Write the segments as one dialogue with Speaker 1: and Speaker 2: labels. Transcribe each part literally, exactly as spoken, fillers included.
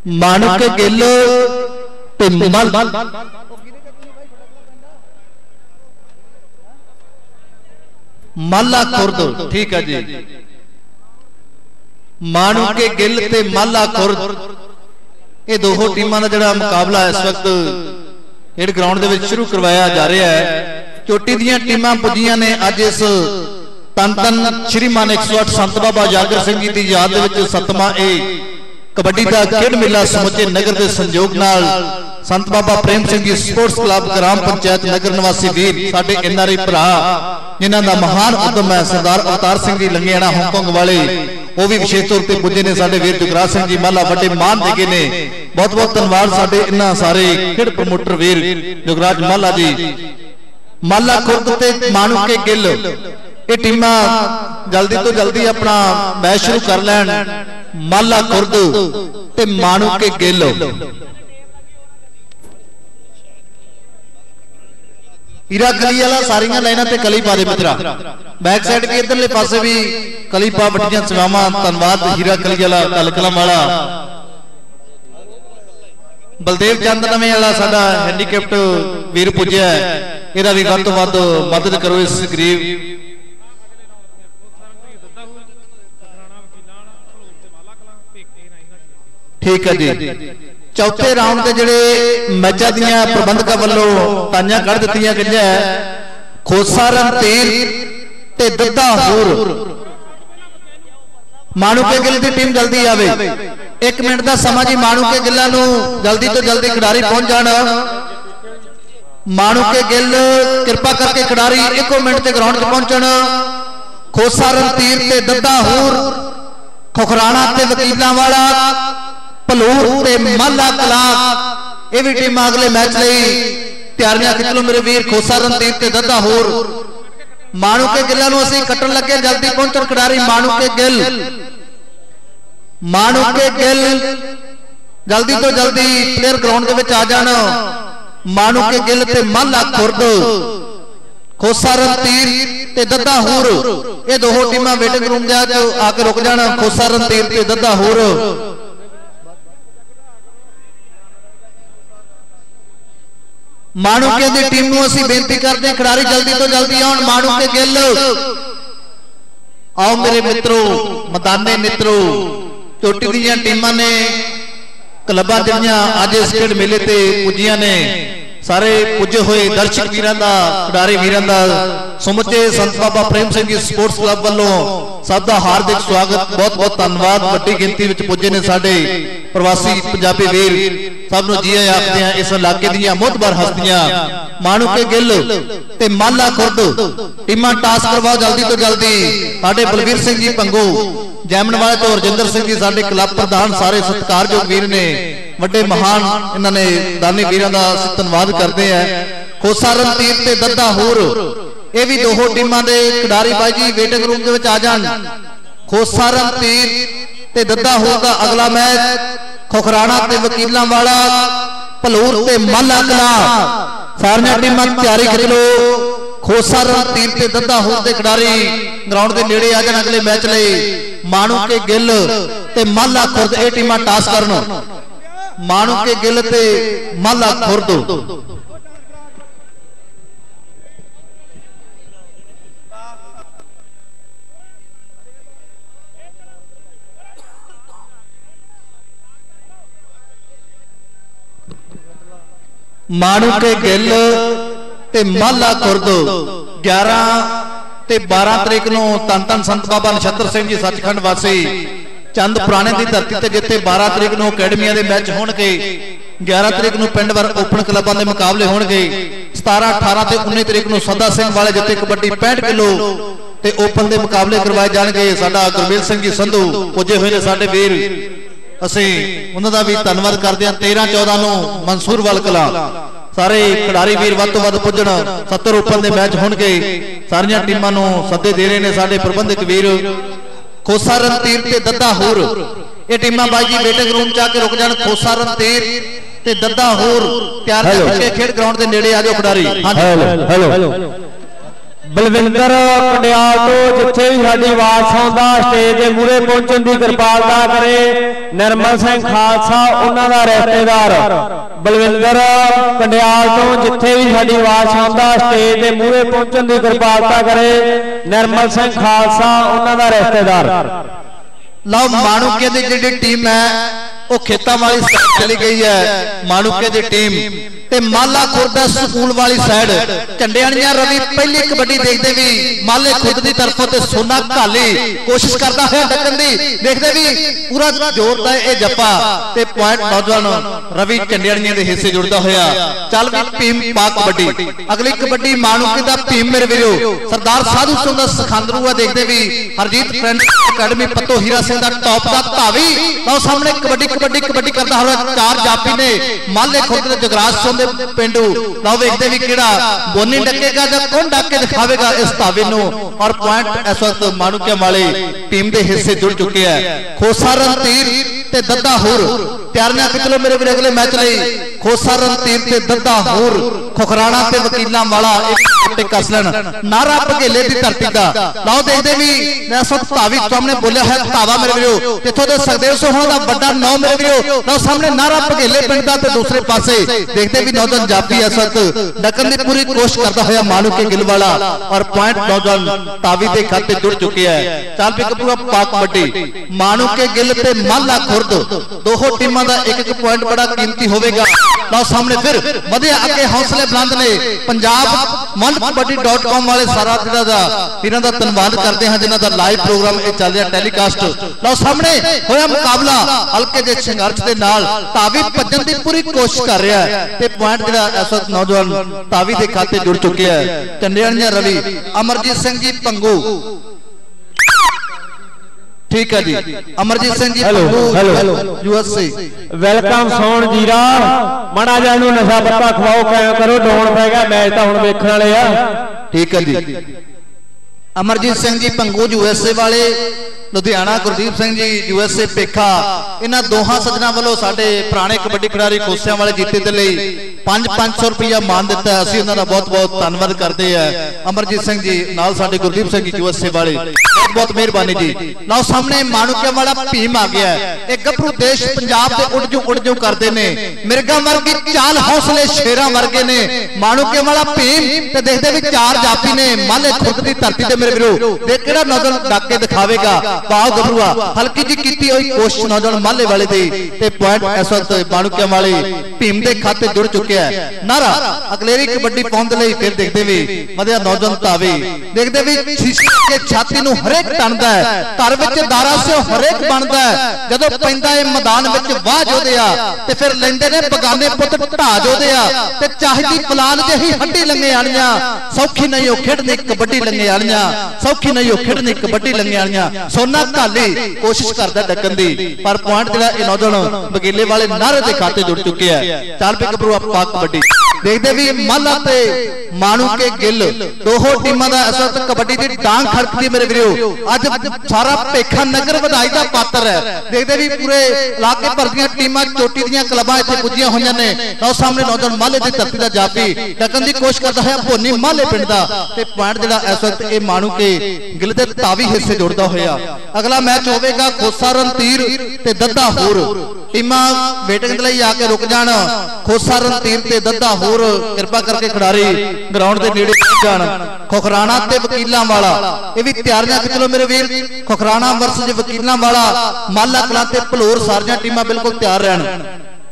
Speaker 1: माणुक गिल ते मल माला खुर्द, ठीक है जी। माणुक गिल ते माला खुर्द ये दो टीमां दा जिहड़ा मुकाबला इस वक्त खेड ग्राउंड दे विच शुरू करवाया जा रहा है। चोटी दीयां टीमां पुजियां ने अज इस तन तन श्रीमान एक सौ अठ संत बाबा जागर सिंह जी की याद दे विच सतवां ए कबड्डी का खेड मेला समुचे नगर के संयोग नाल संत बाबा प्रेम सिंह जी स्पोर्ट्स क्लब ग्राम पंचायत नगर निवासी वीर साडे एनआरआई भरा जिन्हां दा महान उद्यम है सरदार अवतार सिंह जी लंगेआना हांगकांग वाले वो भी विशेष तौर पर पुजे ने साडे वीर जुगराज सिंह जी माला बड़े मान देगे ने। बहुत बहुत धन्यवाद साडे इन्हां सारे खेड प्रमोटर वीर जुगराज माला जी। माला खुर्द ते माणुक गिल ये टीमां जल्दी तो जल्दी अपना मैच शुरू कर लैन। माला खुर्द ते माणुक गिल हीरा कली वाला सारियां लाइनां ते कली पा दे मित्रा। बैक साइड भी इधरले पासे भी कली पा बड़ियां सेवावां। धन्यवाद हीरा कली वाला कलकलम वाला बलदेव चंद नवे वाला साडा हैंडीकैप्ट वीर पुजया है। इहदा भी वध तो वध मदद करो इस गरीब। ठीक है जी। चौथे राउंड के जिहड़े मैचां दीयां प्रबंधकां वल्लों ताइयां कढ़ दित्तियां गईयां खोसा रणधीर ते दद्दा हूर। माणुक गिल की टीम जल्दी आवे। एक मिनट का समा जी। माणुक गिल्लां नूं जल्दी तो जल्दी खिडारी पहुंच जाण। माणुक गिल कृपा करके खिडारी इको मिनट से ग्राउंड च पहुंचण। खोसा रणधीर ते दद्दा हूर खुखराना ते वकीलां वाला भलूर ते माला कला ये भी टीम अगले मैच लई तैयारियां खिच लो मेरे वीर। खोसा रणधीर ते दद्दा हूर। माणुक गिल्लां नूं असीं कट्टण लगे जल्दी पहुंचण खिडारी माणुक गिल। माणुक गिल जल्दी तो जल्दी प्लेयर ग्राउंड दे विच आ जाण। माणुक गिल ते माला खुर्द खोसा रणधीर ते दद्दा हूर ये दो टीमां वेटिंग रूम दे आके रुक जाण। खोसा रणधीर ते दद्दा हूर। माणुक की टीम नूं असीं बेनती करते हैं खिडारी जल्दी तो जल्दी आउण। माणुक गिल आओ मेरे मित्रों मैदाने मित्रों। चोटी दीयां टीमां ने क्लबां दीयां अज इस खेड मेले ते पुजियां ने। सारे पुजे हुए दर्शक वीरां दा खिडारी वीरां दा समुचे संत बाबा प्रेम सिंह जी स्पोर्ट्स क्लब वालों सब दा हार्दिक स्वागत। बहुत बहुत धन्यवाद। वड्डी गिनती विच पुजे ने साडे प्रवासी पंजाबी वीर सब नूं जी आखदे आ। इस इलाके दीयां मोहतबर हस्तियां माणुक गिल ते माला खुर्द टीमां टास करवाओ जल्दी तो जल्दी। साडे बलवीर सिंह जी पंगू जैमन वाले तो रजिंदर सिंह जी साडे क्लब प्रधान सारे सत्कारयोग वीर ने वड्डे महान इन्होंने दानी वीरां दा धन्यवाद करते हैं। खोसा रणधीर ते दद्दा हूर ये भी दो टीमां दे खिडारी बाई जी वेटिंग रूम दे विच आ जाण। खोसा रणधीर ते दद्दा हूर दा अगला मैच खुखराना ते वकीलां वाला भलूर ते माला कला सारियां टीमां तैयारी कर लो। खोसा रणधीर ते दद्दा हूर दे खिडारी ग्राउंड के नेड़े आ जाण अगले मैच लई। माणुक गिल ते माला खुर्द ये टीमां टास करन। माणुक गिल ते माला खुर्द माणुक गिल ते माला खुर्द ग्यारह ते बारह तरीक नूं धन धन संत बाबा नछत्तर सिंह जी सचखंड वासी चंद पुराने की धरती ते जिथे बारह तरीक नूं अकैडमियां दे मैच होणगे। ग्यारह तरीक नूं पिंड वर ओपन क्लबां दे मुकाबले होणगे। सतारह अठारह ते उन्नीस तरीक नूं सदा सिंह वाले जिथे कबड्डी पैंठ किलो ते ओपन दे मुकाबले करवाए जाणगे। साडा गुरमेल सिंह जी संधू पुजे हुए ने साडे वीर असीं उन्हां दा भी धन्नवाद करदे हां। तेरह चौदह नूं मंसूरवाल कला सारे खिडारी वीर वध तो वध पुजण। सत्तर ओपन दे मैच होणगे। सारियां टीमां नूं सद्दे दे रहे ने साडे प्रबंधक वीर। खोसा रणधीर ते दद्दा हूर ये टीमां बाई जी वेटिंग रूम च आके रुक जाण। खोसा रणधीर ते दद्दा हूर तैयार करके खेड ग्राउंड के नेड़े आ जाओ खिडारी।
Speaker 2: हेलो हेलो बलविंदर कंडियाल तो जिथे भी साडी आवाज सुनदा स्टेज के मूहरे पहुंचने की कृपालता करे। निर्मल सिंह खालसा उन्हां दा रिश्तेदार बलविंदर कंडियाल तो जिथे भी साडी आवाज सुनदा स्टेज के मूहरे पहुंचने की कृपालता करे। निर्मल सिंह खालसा उन्हां दा रिश्तेदार।
Speaker 1: लो माणूके दी जिहड़ी टीम है वो खेतां वाली साइड चली गई है। माणूके दी टीम ते माला खुर्द स्कूल वाली साइड झंडियाणिया रवि पहली कबड्डी देखते भी माले खुर्द की तरफों ते सोना घाली कोशिश करता है डकन की देखते भी पूरा जोरदा है जप्पा ते पॉइंट नौजवान रवि झंडियाणिया के हिस्से जुड़ता होया। चल भी भीम पा कबड्डी अगली कबड्डी माणूके दा भीम मेरे वीरो सरदार साधु सिंह दा सखांदरू है। देखते भी हरजीत फ्रेंड अकेडमी पत्तो हीरा सिंह दा टॉप दा धावी तो सामने कबड्डी कबड्डी कबड्डी करता हुआ चार जाफी ने माले खुर्द दे जगराज पिंडू लो वेखते भी किहड़ा बोनी डकेगा या कौन डक के दिखावेगा इस धावे नूं। और पॉइंट इस वक्त माणूके वाली टीम के हिस्से जुड़ चुके हैं। खोसा रणतीर ते दद्दा हुर तैयारियां खिच लो मेरे वीर अगले मैच लई। खोसा रणतीर ते दद्दा हुर खुखराना ते वकीलां वाला एक कसलन नारा भगेले की धरती का लाओ देखते भी इस वक्त धावी सामने बोलिया है धावा मेरे वीरो इत्थों दे सुखदेव सोहना दा बड़ा नौ मेरे वीरो लाओ सामने नारा भगेले पिंड दा ते दूसरे पासे देखते भी नौजवान जाफी इस वक्त डकन की पूरी कोशिश करता हुआ माणूके गिल वाला। और पॉइंट नौजवान तावी के खाते जुड़ चुके हैं। चल भी पूरा पाक कबड्डी माणूके गिल ते माला खुर्द दोहों टीमां दा एक एक पॉइंट बड़ा कीमती होवेगा। लो सामने फिर वधे अगे हौसले बुलंद ने पंजाब मन कबड्डी डॉट कॉम वाले सारा इन्हां दा धन्नवाद करते हैं जिन्हां दा लाइव प्रोग्राम ये चल रहा टेलीकास्ट। लो सामने होया मुकाबला हल्के दे संघर्ष दे नाल तावी भजन की पूरी कोशिश कर रहा है ते पॉइंट जिहड़ा इस वक्त नौजवान तावी के खाते जुड़ चुके हैं। झंडियाणिया रवि अमरजीत सिंह जी पंगू ठीक है जी अमरजीत सिंह जी पंगू यूएसए
Speaker 2: वेलकम सोन जीरा माड़ा जा नूं नशा पत्ता खवाओ कायम करो डोन पै गया मैच तो हुण वेखण वाले आ
Speaker 1: ठीक है जी। अमरजीत सिंह जी पंगू यूएसए वाले लुधियाना गुरदीप सिंह जी यूएसए पेखा इन्हां दोहां सज्जनां वालों साडे पुराने कबड्डी खिडारी खोसियां वाले जीते दे लई पांच पांच सौ रुपया मान दिता है। असीं उन्हां दा बहुत बहुत धन्नवाद करते हैं। अमरजीत सिंह जी नाल साडे गुरदीप सिंह जी यूएसए वाले बहुत बहुत मेहरबानी जी। लो सामने माणूके वाला भीम आ गया है। एक गभरू देश पंजाब दे उड़ जू उड़ जू करते ने मिर्गा वर्गी चाल हौसले शेरां वर्गे ने माणूके वाला भीम ते देखदे भी चार जाफी ने माले खुर्द दी धरती ते मेरे वीरो देख किहड़ा नौजवान डक के दिखावेगा। पाओ गभरूआ हल्की जी कीती हुई कोशिश नौजवान माले वाले दी ते पॉइंट इस वक्त माणूके वाले भीम दे खाते जुड़ चुके हैं। नारा अगलेरी कबड्डी पाउण दे लई फिर देखदे भी वधिया नौजवान तावी देखदे भी शीशे के छाती नूं हरेक टणदा है घर विच दारा से हरेक बनदा है जदों पैंदा है मैदान विच वाह जोधिया ते फिर लैंदे ने बगाने पुत ढा जोधिया ते चाहदी पलान जही हड्डी लंगे आलियां सौखी नहीं ओ खेडनी कबड्डी लंगे आलियां सौखी नहीं ओ खेडनी कबड्डी लंगे आलियां सोना घाली कोशिश करदा डकन दी पर पॉइंट जिहड़ा ए नौजवान बगीले वाले नारे दे खाते जुड़ चुके हैं। चल पे गभरू पाक कबड्डी देखते भी माला ते माणूके गिल दोहों टीमां दा इस वक्त कबड्डी दी डांग खड़कदी मेरे वीरो अज सारा पेखा नगर वधाई दा पात्र है। देखते भी पूरे इलाके भर दीयां टीमां चोटी दीयां क्लबां इत्थे पुजीआं होईयां ने। लो सामने नौजवान माले दी धरती दा जाफी डकन दी कोशिश करदा है भोनी माले पिंड दा ते पॉइंट जिहड़ा इस वक्त ए माणूके गिल दे तावी हिस्से जुड़दा होया। अगला मैच होवेगा खोसा रणतीर ते दद्दा हुर टीमां वेटिंग लई आके रुक जाण। खोसा रणतीर ते दद्दा हुर कृपा करके खिडारी ग्राउंड के नेड़े पहुंच जाण। खुखराना ते वकीलां वाला ये भी तैयारियां खिच लो मेरे वीर खुखराना वर्सेस वकीलां वाला माला कलां ते भलोर सारियां टीमां बिल्कुल तैयार रहन।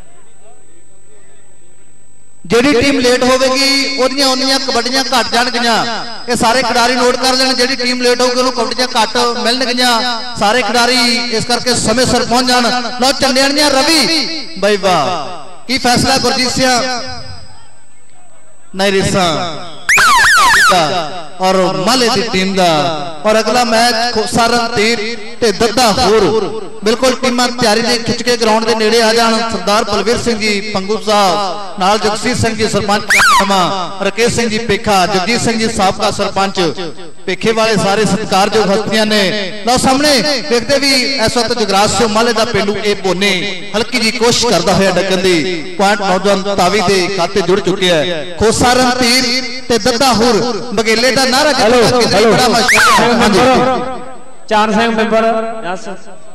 Speaker 1: जिहड़ी टीम लेट होगी ओदियां ओनियां कबड्डियां घट जाणगियां ये सारे खिडारी नोट कर लेण। जिहड़ी टीम लेट होगी उन्होंने कबड्डियां घट मिलणगियां सारे खिडारी इस करके समय सिर पहुंच जाण। लो झंडियाणिया रवि बई वाह की फैसला गुरजीत सिंह नहीं रिसा और माले की टीम का। और अगला मैच खोसा रणतीर ते दद्दा हुर बिल्कुल टीमां तैयारी ने खिंच के ग्राउंड के नेड़े आ जान। सरदार बलवीर सिंह जी पंगू साहब नाल जगसीर सिंह जी सरपंच रकेश सिंह जी पेखा जगजीत सिंह जी साबका सरपंच पेखे वाले सारे सत्कारयोग हस्तियां ने। लो सामने देखते भी इस वक्त जगराज सिंह माले का पेंडू ए बोने हल्की जी कोशिश करता हुआ डकन दी पॉइंट नौजवान तावी दे खाते जुड़ चुके हैं। खोसा रणतीर ते दद्दा हुर बघेले दा नारा जितूगा बड़ा मशहूर
Speaker 2: चार सिंह मेंबर यस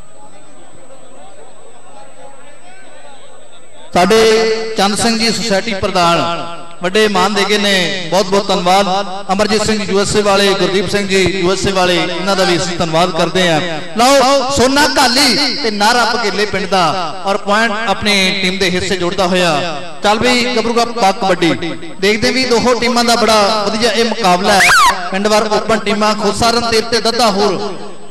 Speaker 1: साडे चंद सिंह जी सोसाइटी प्रधान बड़े मान दे गए ने बहुत बहुत धन्यवाद अमरजीत सिंह यूएसए वाले गुरदीप सिंह जी यूएसए वाले इन्हां दा भी असीं धन्यवाद करते हैं। लओ सोना घाली ते नारा भगेले पिंड दा और पॉइंट अपनी टीम दे हिस्से जुड़दा होया चल भी गबरूगा पाक कबड्डी देखदे भी दोहों टीमां दा बड़ा वधिया इह मुकाबला है। पिंड वार ओपन टीमां खोसा रणधीर ते दद्दा हुर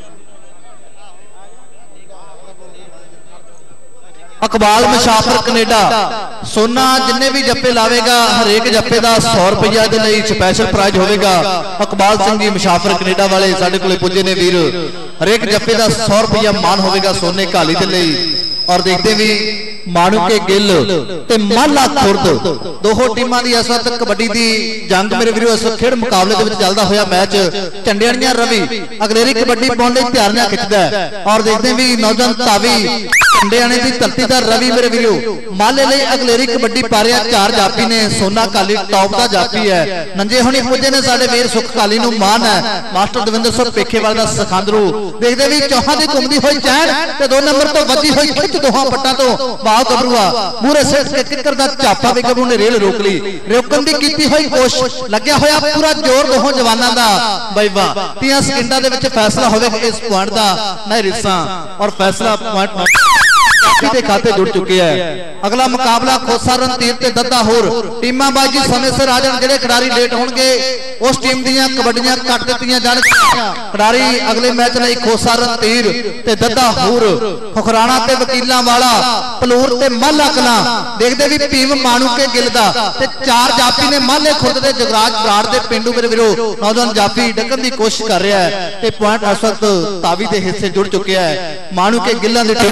Speaker 1: अकबाल मुशाफर कनेडा सोना जिन्ने भी जप्पे लावेगा हरेक जप्पे का सौ रुपया दे लई स्पैशल प्राइज होगा। अकबाल सिंह जी मुशाफर कनेडा वाले साडे कोले पुजे ने वीर हरेक जप्पे का सौ रुपया मान होगा सोने घाली दे लई। और देखते भी माणूके गिल ते माला खुर्द दोहों टीमां दी इस वक्त कबड्डी दी जंग मेरे वीरों इस खेड मुकाबले दे विच चलदा होया मैच झंडियाणियां रवि अगलेरी कबड्डी पाउण लई तैयारियां खिचदा है। और देखते भी नौजवान तावी झंडियाणे दी धरती दा रवि मेरे वीरों माले लई अगलेरी कबड्डी पा रिहा चार जापी ने सोना काली टॉप दा जापी है। नंजे हुणी पुजे ने साडे वीर सुख काली नूं मान है मास्टर दविंदर सिंह पेखेवाल दा सखांदरू देखदे भी चौहां दी घुमदी होई चैन ते दो नंबर तो वजी होई खिच दोहां पट्टां तो वाह गबरूआ मूरे सिर के किकर दा चापा भी गबरू ने रेल रोक ली रोकन दी कीती होई कोशिश लगया होया पूरा जोर दोहों जवानां दा बई वाह तीस सेकंडां दे विच फैसला होवेगा इस पॉइंट दा नहीं रिसा और फैसला पॉइंट के खाते जुड़ चुके हैं। अगला मुकाबला खोसा रणधीर ते दद्दा हुर टीमां बाजी समय सिर आ जाण जेडे खिडारी लेट होणगे उस टीम दीयां कबड्डियां कट दित्तियां जाणगीआं। खिडारी अगले मैच लई खोसा रणधीर ते दद्दा हुर खुखराना ते वकीलां वाला पलूर ते माला कलां देखदे भी भीम माणूके गिल दा ते चार जाफी ने माले खुर्द दे जगराज बराड़ दे पिंडू मेरे वीरो नौजवान जाफी डकन दी कोशिश कर रहा है ते पॉइंट इस वक्त तावी दे हिस्से जुड़ चुके हैं। माणूके गिल्लां दी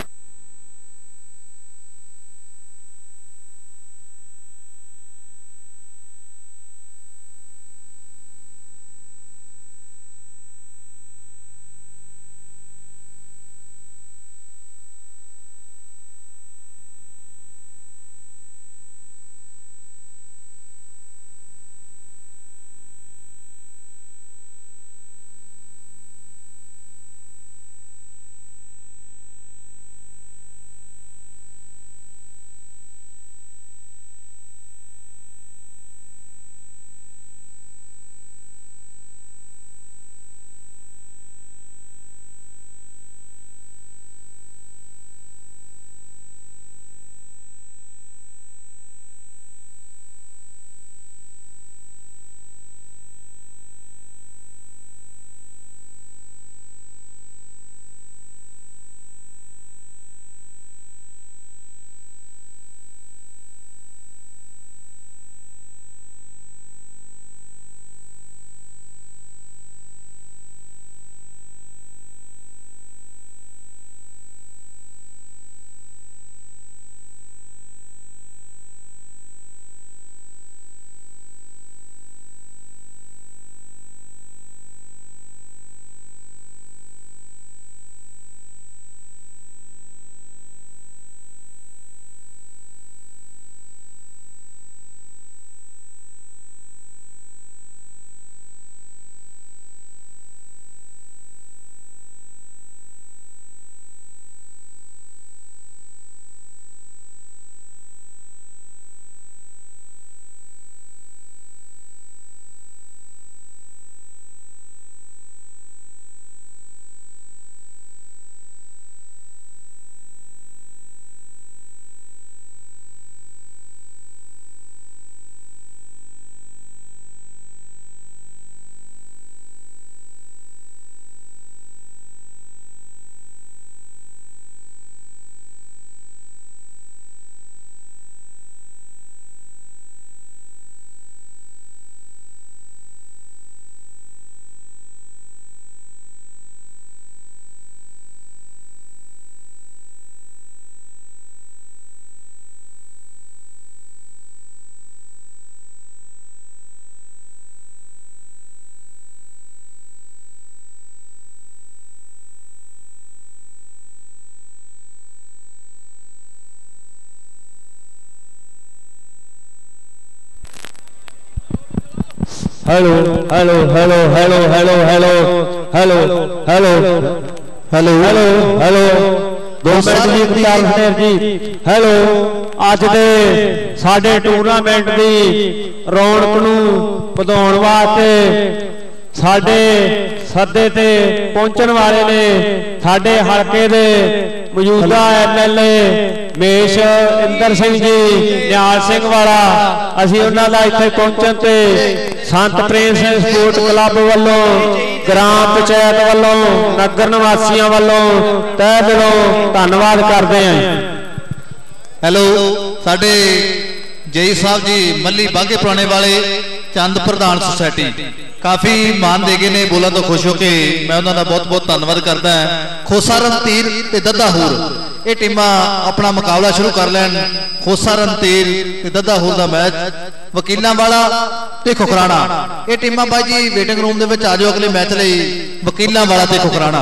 Speaker 2: hello hello hello hello hello hello hello hello hello hello hello दो मिनट जी इख्तियार हनेर जी हेलो अज दे साडे टूर्नामेंट दी रौनक नूं वधाउण वास्ते साडे सदे ते पहुंचण वाले ने साडे हलके दे मौजूदा M L A Mesh Inder Singh ji Nihal Singh Wala असीं उन्हां दा इत्थे पहुंचण ते संत प्रेम सिंह स्पोर्ट क्लब वालों ग्राम पंचायत वालों नगर निवासियों वालों तह दिलों धन्नवाद करते हैं।
Speaker 1: हेलो साडे जई साहब जी मल्ली बागे पुराने वाले चंद प्रधान सोसाइटी काफ़ी मान दे गए ने बोला तो खुश हो के मैं उन्होंने बहुत बहुत धन्यवाद करता है। खोसा रणतीर ते दद्दाहूर ये टीमां अपना मुकाबला शुरू कर लैन। खोसा रणतीर ते दद्दाहूर दा मैच वकीलों वाला ते खुखराना ये टीमां भाई जी वेटिंग रूम दे विच आ जाओ अगले मैच लई वकीलों वाला ते खुखराना।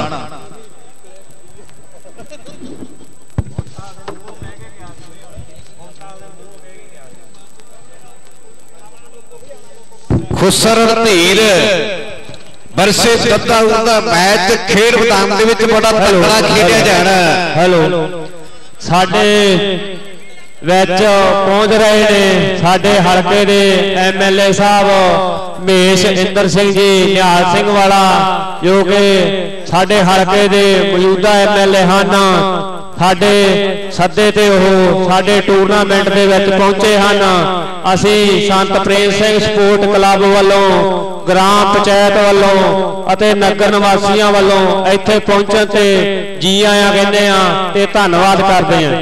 Speaker 3: खुसर रणधीर वर्से दद्दाहूर दा मैच खेड मैदान दे विच बड़ा तगड़ा खेडिया जाना।
Speaker 2: हेलो साडे विच पहुंच रहे ने साडे हलके दे एम एल ए साहब मेश इंदर सिंह जी निहाल सिंह वाला जो कि साडे हलके दे मौजूदा एम एल ए हन साडे सदे ते ओह साडे टूरनामेंट दे विच पहुंचे हन। असीं संत प्रेम सिंह स्पोर्ट क्लब वालों ग्राम पंचायत वालों अते नगर निवासियों वालों इत्थे पहुंचण ते जी आया कहंदे आ ते धन्नवाद करदे आ।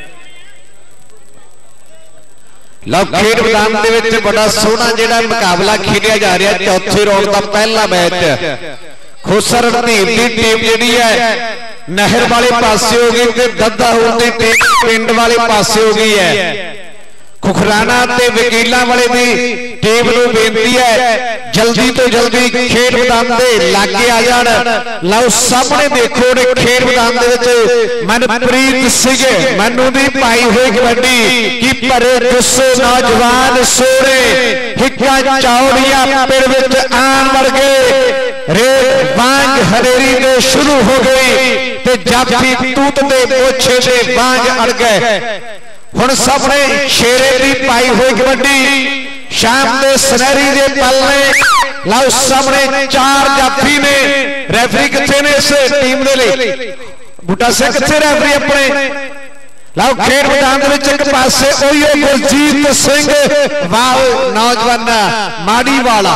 Speaker 3: लो खेड मैदान दे विच बड़ा सोहना जिहड़ा मुकाबला खेडिया जा रहा चौथे राउंड दा पहला मैच खोसा रणधीर दी टीम जिहड़ी है नहर वाले पासे हो गई ते दद्दाहूर दी टीम पिंड वाले पासे हो गई है। खुखराना ते वकीलां वाले दी टीम नूं बेनती है जल्दी तो जल्दी खेड मैदान दे लागे आ जाण। लो सामने देखो ने खेड मैदान दे विच मनप्रीत सिंह मनु दी पाई हुई कबड्डी की भरे गुस्से नौजवान सोरे हिक्का चौड़िया पिंड विच आन वर्गे रेत बांग हरेरी दे शुरू हो गई ते जाफी तूत दे पोछे दे बांग अड़ गए। हुण सामने शेरे दी पाई हुई कबड्डी शाम दे सुनहरी दे पल ने लाओ सामने चार जाफी ने रेफरी किथे ने इस टीम दे लई बूटा सिंह किथे रेफरी अपने लाओ खेड मैदान दे विच एक पासे ओही गुरजीत सिंह वाह नौजवान माड़ी वाला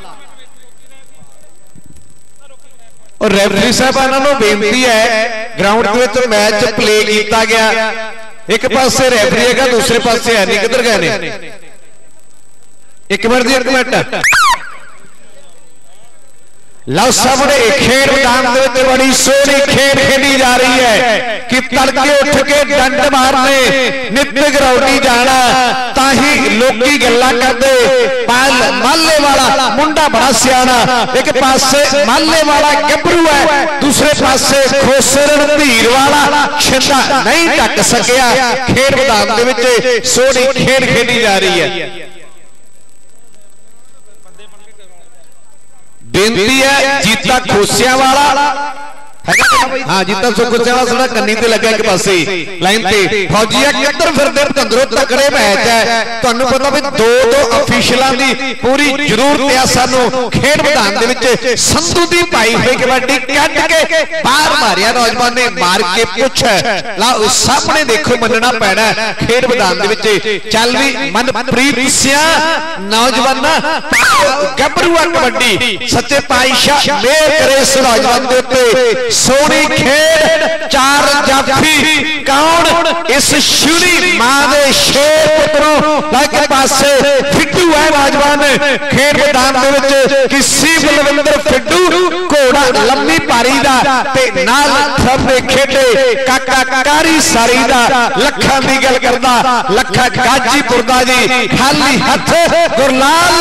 Speaker 3: और रेफरी साहबानां नूं बेनती है ग्राउंड दे विच मैच प्ले कीता गया एक पासे रेफरी है दूसरे पासे है नहीं किधर गए ने एक मिनट जी एक मिनट लो सामने खेड मैदान दे विच बड़ी सोहनी खेड खेडी जा रही है कि तड़के उठ के डंड मारने नित ग्राउंडी जाना ताही लोकी गल्लां करदे पाल माले वाला मुंडा बड़ा सियाना एक पासे माले वाला गबरू है दूसरे पासे खोसे रणधीर वाला छिंदा नहीं ढक सकिया। खेड मैदान दे विच सोहनी खेड खेडी जा रही है। बेनती है जीता खोसिया वाला हाँ जीता खोसिया वाला कन्नी ते लगा एक पासे लाइन ते फौजिया किधर फिरदे तंदरो तकड़े मैच है तुहानू पता भी दो दो अफिशियलां दी पूरी जरूरत है सानू खेड मैदान दे विच संधू दी पाई हुई कबड्डी कट के बाहर मारिया नौजवान ने मार के पुछ ला सामने देखो मनना पैना खेड मैदान दे विच चल भी मनप्रीत सिंह नौजवान गबरूआ कबड्डी सच्चे पातशाह मेहर करे इस नौजवान दे उत्ते सोहनी खेड चार जाफी कौन इस शुरी मां दे शेर पुत्रों लाइक पासे फिड्डू है नौजवान खेड मैदान दे विच किसी बलविंदर फिड्डू को घोड़ा लंबी पारी दा ते नाल थंबे खेडे काका कारी सारी दा लखा दी गल करदा लखा गाजीपुर दा जी खाली हथ गुरलाल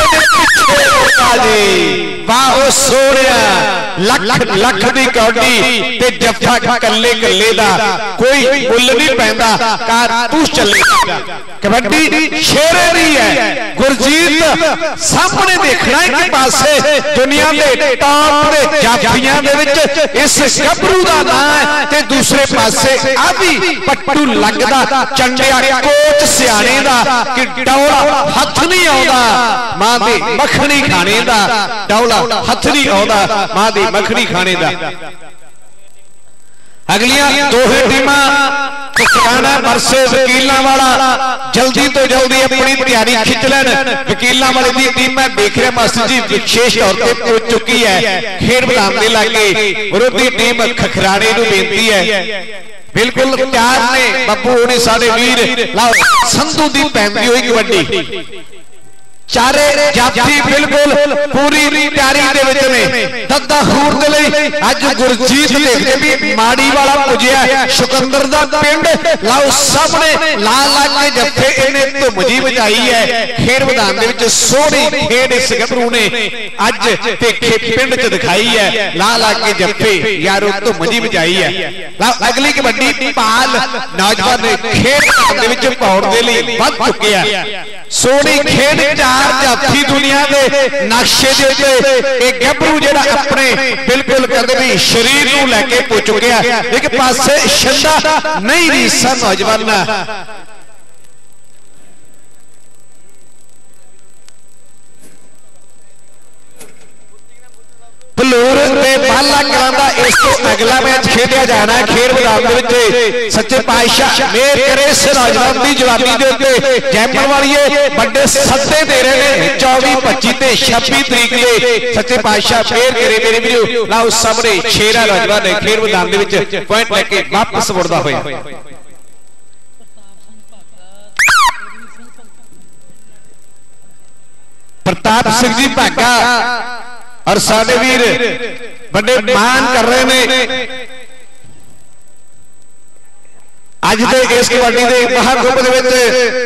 Speaker 3: जी वाह सोहणिया लख लख दी कौडी ते जफा कल्ले कल्ले दा कोई मुल नहीं पैंदा कार तू चले कबड्डी शेरे दी है गुरजीत सामने देखना एक पासे दुनिया दे टॉप दे जाफियां दे विच इस गभरू दा नाम है ते दूसरे पासे आ भी पट्टू लगदा चंडिया कोच सियाणे दा कि डौला हथ नहीं आउंदा मां दी मखणी खाने दा डौला हथ नहीं आउंदा मां दी मखणी खाने दा अगलियां दोहे टीमां टुकराना वर्से वकीलां वाला जल्दी तो जल्दी अपनी तैयारी खिंच लैन वकीलां वाले दी टीम मैं देख रहा मास्टर जी विशेष तौर पे पहुंच चुकी है खेड मैदान दे लागे विरोधी टीम खखराणे नूं बेनती है बिल्कुल तैयार ने बब्बू होने साडे वीर लाओ संधू दी पैंदी हुई कबड्डी चारे जाफी बिल्कुल पूरी तैयारी दे विच ने दद्दा खूर दे लई अज गुरजीत देखदे भी माड़ी वाला पुजिया शुकंदर दा पिंड लाओ सामने ला ला के जफ्फे इन्हें धुम जी बजाई है खेड मैदान दे विच सोहणी खेड इस गभरू ने अज ते पिंड च दिखाई है ला ला के जफ्फे यारो धुम जी बजाई है लाओ अगली कबड्डी पाल नौजवान ने खेड मैदान दे विच पौड़ दे लई वध चुके हैं सोहणी खेड चार जाफी दुनिया दे नक्शे दे उत्ते एक गभरू जेड़ा अपने बिल्कुल कहंदे भी शरीर नूं लैके पहुंच चुकिया एक पासे छंदा नहीं रीसा नौजवान भलूर ते बाला करांदा इस तो अगला मैच खेडिया जाना खेड मैदान दे विच सच्चे पातशाह मेहर करे इस नौजवान दी जवानी दे उत्ते जैमल वालिए बड़े सत्ते दे रहे ने चौबीस पच्चीस ते छब्बीस तरीक दे सच्चे पातशाह मेहर करे मेरे वीरो लाओ सामने शेरा नौजवान ने खेड मैदान दे विच पॉइंट लेके वापस मुड़दा होया प्रताप सिंह जी भागा और साडे वीर बड़े मान कर रहे ने अज दे इस कबड्डी दे महाकुंभ दे विच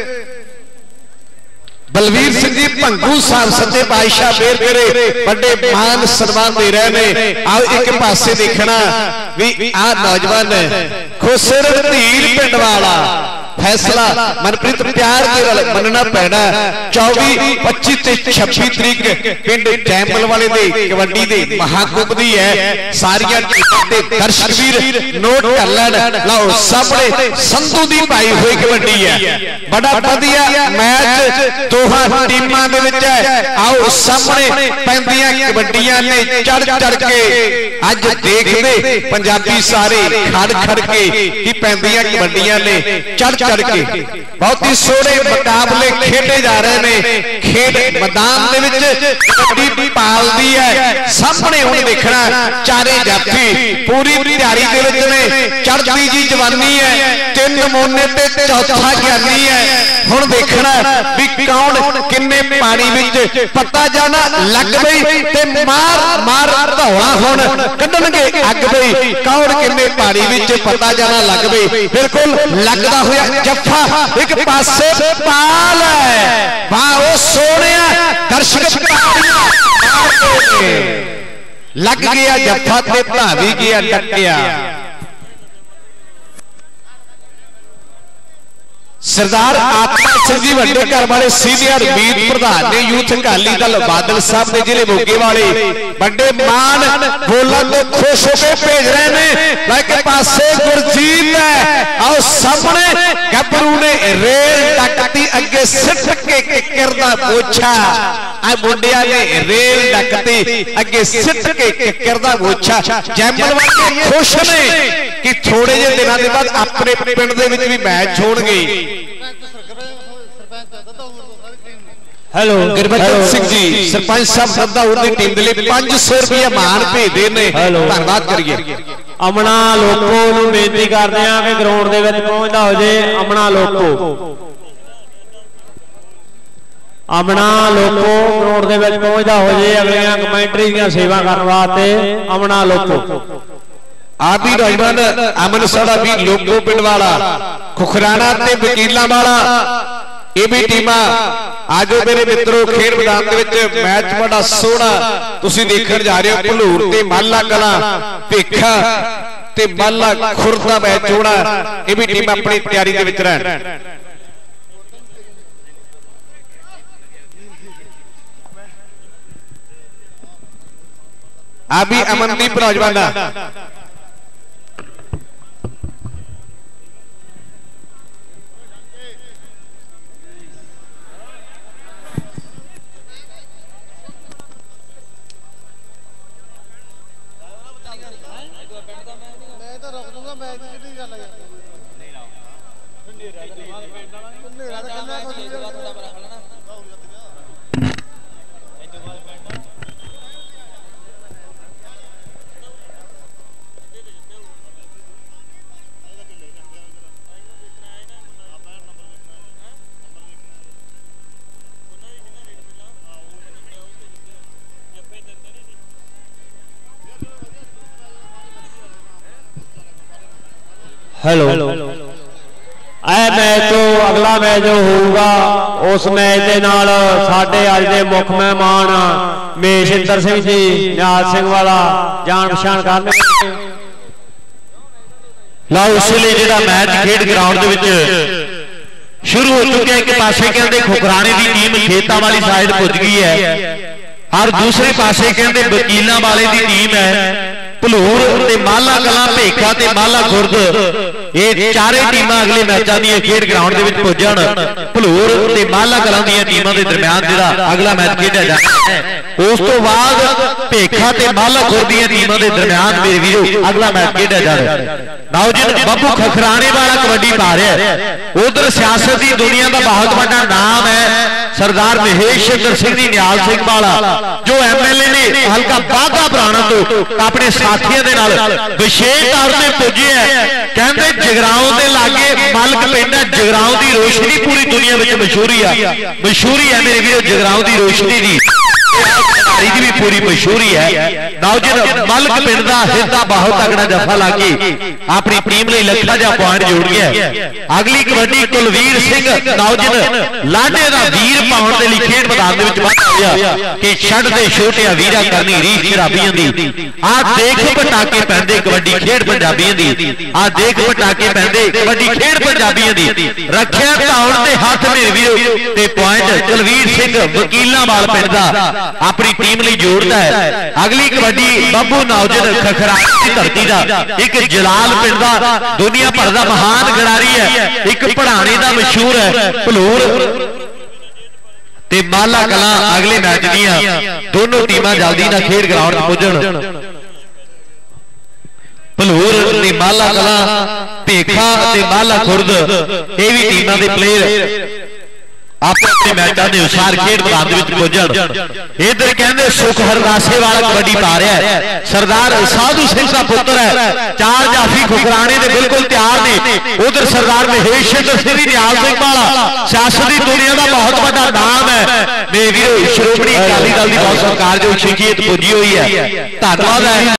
Speaker 3: बलवीर सिंह जी भंगू साहब सच्चे पातशाह मेहर करे बड़े मान सम्मान दे रहे ने आओ एक पासे देखना भी आ नौजवान खुसर धीर पिंड वाला फैसला मनप्रीत प्यार के मनना पैना चौबीस पच्चीस ते छब्बीस तरीक पिंड जैमल वाले दे कबड्डी दे महाकुंभ दी है सारियां टीमां दे दर्शक वीर नोट कर लैन लाओ सामने संधू दी पाई हुई कबड्डी है बड़ा वधिया मैच दोहां टीमां दे विच है आओ सामने पैंदियां कबड्डियां ने चढ़ चढ़ के अज देखदे पंजाबी सारे खड़ खड़ के कि पैंदियां कबड्डियां ने चढ़ चढ़ के बहुत ही सोहने मुकाबले खेडे जा रहे ने खेड मैदान दे विच कबड्डी पालदी है सामने हुण देखना चारे जाफी पूरी तैयारी दे विच ने चढ़दी जी जवानी है तीन नमूने ते चौथा ज्ञानी है हुण देखना भी कौन किन्ने पानी विच पता जाना लग गई ते मार मार धौला हुण कढणगे अग गई कौन किन्ने पानी विच पता जाना लग गई बिल्कुल लगदा होया जफ्फा एक पासे पाल है वाह सोहणिया दर्शक लग गया जफ्फा ते भावी गया टक्किया सरदार आत्मा सिंह जी वड्डे घर वाले सीनियर मीत प्रधान ने यूथ अकाली दल बादल साहब ने जिले मोगे वाले बड़े मान बोलन तो खुश होकर भेज रहे ने लेकिन पासे गुरजीत है और सामने गभरू ने रेल डकती अगे सिट के किकर दा पोछा आ मुंडिया ने रेल डकती अगे सिट के किकर दा पोछा जैमल वाले खुश ने कि थोड़े जे दिनों के बाद अपने पिंड दे विच भी मैच होणगे हेलो गुरबचन सिंह जी सरपंच साहब सदा उर्दी टीम दे लिए पांच सौ रुपया मान भेजदे ने धन्यवाद करिए
Speaker 2: अमना लोको नूं बेनती करदे आ कि ग्राउंड दे विच पहुंचदा हो जे अमना लोको अमना लोको करोड़ दे विच पहुंचदा हो जे अगलियां कमेंटरी दी सेवा करन वास्ते अमना लोको
Speaker 3: आदि नौजवान अमन साड़ा भी लोको पिंड वाला खुखराना ते वकीलां वाला ये भी टीमां आजो मेरे मित्रों खेड मैदान दे विच मैच बड़ा सोहना तुसीं देखण जा रहे हो। भलूर ते माला कलां भेखा ते माला खुर्द दा मैच होना ये भी टीमां अपनी तैयारी दे विच रहण। अभी अमनदीप नौजवान
Speaker 2: हेलो ए मैच तो अगला मैच जो होगा उस मैच के नाल साडे अज दे मुख मेहमान महेशिंदर सिंह जी निहाल सिंह वाला जान पछाण करने
Speaker 3: लो इसलिए जिहड़ा मैच खेड ग्राउंड दे विच शुरू हो चुके हैं। एक पासे कहते खुखराने की टीम खेतां वाली साइड पुज गई है और दूसरे पासे कहते वकीलां वाले की टीम है भलूर ते माला कलां भेखा ते माला खुर्द ये चारे टीमां अगले मैचों दी खेड ग्राउंड दे विच पुजण। भलूर ते माला कलां दी टीमां दे दरमियान जिहड़ा अगला मैच खेडिया जाना है उस तो बाद भेखा ते माला खुर्द दी टीमां दे दरमियान मेरे वीरो अगला मैच खेडिया जाना। नाओ जी बब्बू खखराने वाला कबड्डी पा रहा है। उधर सियासत की दुनिया का बहुत बड़ा नाम है सरदार महेशिंदर सिंह जी निहाल सिंह वाला जो एम एल ए ने हल्का बाघा पुराना तो अपने साथियों के नाल विशेष तौर पर पुजे है। कहते जगराओं के लागे मलक पिंड है। जगराओं की रोशनी पूरी दुनिया में मशहूरी है मशहूरी है मेरे वीरो जगराओं की रोशनी की की भी पूरी मशहूरी है। नौजन मलक पिंड का हिस्सा बहुत तगड़ा जफा लागी अपनी टीम ने लखा जा पॉइंट जोड़ गया। अगली कबड्डी कुलवीर सिंह नौजन लाडे का वीर पाउण के लिए खेड मैदान कि छड़ दे छोटे वीरा करनी रीत शराबियों की आ देख पटाके पैंदे कबड्डी खेड पंजाबियों की आ देख पटाके पैंदे कबड्डी खेड पंजाबियों की रखिया पाउण के हाथ मेरे वीरो ते पॉइंट कुलवीर सिंह वकीलां वाल पिंड दा अपनी टीम लिए जोड़ता है। अगली कबड्डी बब्बू नौजन खखराने की धरती का एक जलाल पिंड का दुनिया भर का महान खिडारी है एक पढ़ाने का मशहूर है भलूर ते माला कलां अगले मैच दियां दोनों टीमां जल्दी ना खेड ग्राउंड पुजण। भलूर ते माला कलां भेखा ते माला खुर्द ये भी टीमां दे प्लेयर अपने मैचों के अनुसार खेड मैदान पुजण। इधर कहते सुख हरदासे वाला कबड्डी पा रहा है सरदार साधु सिंह का पुत्र है चार जाफी खुखराने के बिल्कुल तैयार ने। उधर सरदार महेशिंदर सिंह निहाल सिंह वाला सियासत की दुनिया का बहुत बड़ा नाम है मेरे वीरो श्रोमणी अकाली दल की बहुत सरकार जो शख्सियत पुजी हुई है धन्यवाद है।